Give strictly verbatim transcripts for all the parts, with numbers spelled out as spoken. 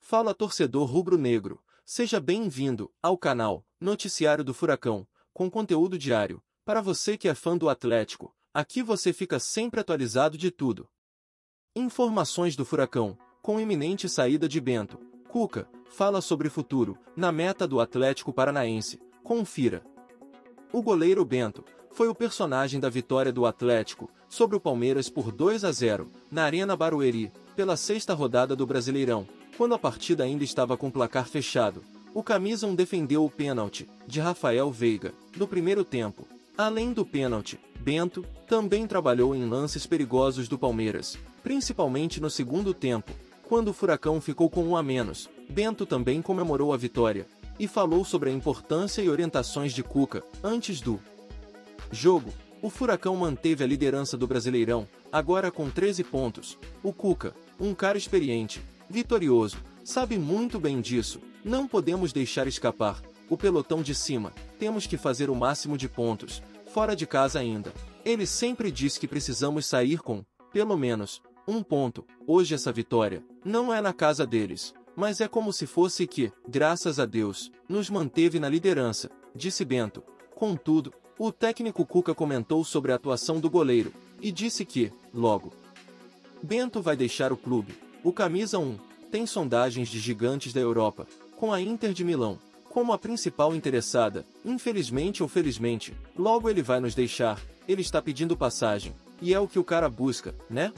Fala torcedor rubro-negro, seja bem-vindo ao canal Noticiário do Furacão, com conteúdo diário. Para você que é fã do Atlético, aqui você fica sempre atualizado de tudo. Informações do Furacão, com iminente saída de Bento. Cuca fala sobre futuro, na meta do Atlético Paranaense. Confira. O goleiro Bento foi o personagem da vitória do Atlético sobre o Palmeiras por dois a zero, na Arena Barueri, pela sexta rodada do Brasileirão, quando a partida ainda estava com placar fechado. O camisa um defendeu o pênalti de Rafael Veiga no primeiro tempo. Além do pênalti, Bento também trabalhou em lances perigosos do Palmeiras, principalmente no segundo tempo, quando o Furacão ficou com um a menos. Bento também comemorou a vitória e falou sobre a importância e orientações de Cuca antes do jogo. O Furacão manteve a liderança do Brasileirão, agora com treze pontos. O Cuca, um cara experiente, vitorioso, sabe muito bem disso. Não podemos deixar escapar o pelotão de cima, temos que fazer o máximo de pontos, fora de casa ainda. Ele sempre diz que precisamos sair com, pelo menos, um ponto. Hoje essa vitória não é na casa deles, mas é como se fosse que, graças a Deus, nos manteve na liderança, disse Bento. Contudo, o técnico Cuca comentou sobre a atuação do goleiro, e disse que, logo, Bento vai deixar o clube. O camisa um tem sondagens de gigantes da Europa, com a Inter de Milão como a principal interessada. Infelizmente ou felizmente, logo ele vai nos deixar. Ele está pedindo passagem, e é o que o cara busca, né?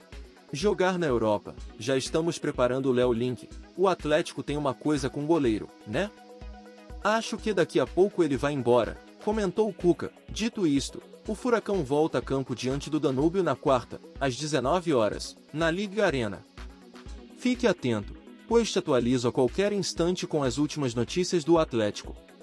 Jogar na Europa. Já estamos preparando o Léo Link. O Atlético tem uma coisa com o goleiro, né? Acho que daqui a pouco ele vai embora, comentou o Cuca. Dito isto, o Furacão volta a campo diante do Danúbio na quarta, às dezenove horas, na Liga Arena. Fique atento, pois te atualizo a qualquer instante com as últimas notícias do Atlético.